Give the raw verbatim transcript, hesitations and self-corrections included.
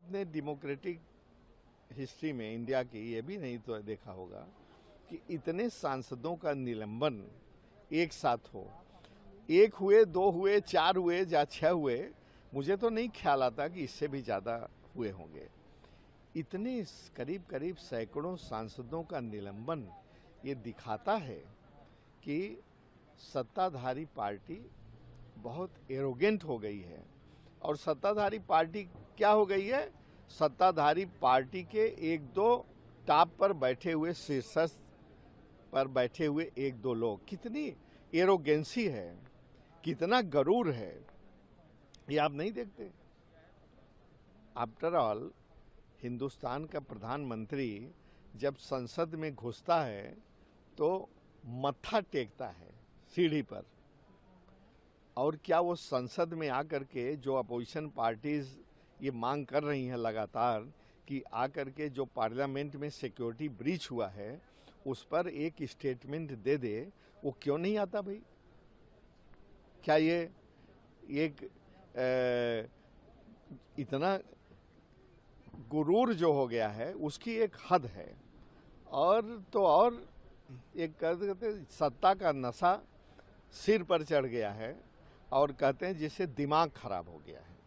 आपने democratic history में India की ये भी नहीं तो देखा होगा कि इतने सांसदों का निलंबन एक साथ हो। एक हुए, दो हुए, चार हुए या छह हुए, मुझे तो नहीं ख्याल आता कि इससे भी ज़्यादा हुए होंगे। इतने करीब करीब सैकड़ों सांसदों का निलंबन ये दिखाता है कि सत्ताधारी पार्टी बहुत एरोगेंट हो गई है। और सत्ताधारी पार्टी क्या हो गई है? सत्ताधारी पार्टी के एक दो टॉप पर बैठे हुए, शीर्षस्थ पर बैठे हुए एक दो लोग, कितनी एरोगेंसी है, कितना गरूर है, ये आप नहीं देखते। आफ्टर ऑल हिंदुस्तान का प्रधानमंत्री जब संसद में घुसता है तो मत्था टेकता है सीढ़ी पर, और क्या वो संसद में आकर के जो अपोजिशन पार्टीज ये मांग कर रही हैं लगातार कि आकर के जो पार्लियामेंट में सिक्योरिटी ब्रीच हुआ है उस पर एक स्टेटमेंट दे दे, वो क्यों नहीं आता भाई? क्या ये एक ए, इतना गुरूर जो हो गया है उसकी एक हद है। और तो और एक कहते सत्ता का नशा सिर पर चढ़ गया है, और कहते हैं जिससे दिमाग खराब हो गया है।